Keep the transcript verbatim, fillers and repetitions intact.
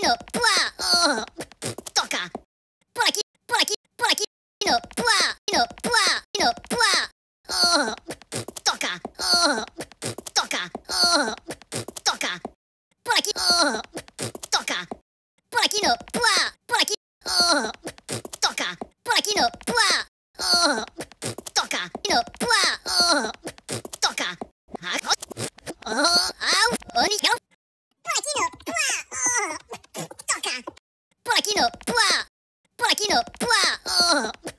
aqui no Poi oh, Tocca. Por aqui, por aqui, por aqui no Poi, no Poi, no Poi oh, Tocca, oh, Tocca, oh, Tocca. Por aqui, oh, Tocca. Por aqui no Poi, por aqui, oh, Tocca. Por aqui no Poi, oh, Tocca, no Poi, oh, Tocca. Ah, oh, au, obrigado. Por aqui no Poi, oh, Tocca. Por aqui no Poi, por aqui no Poi, oh,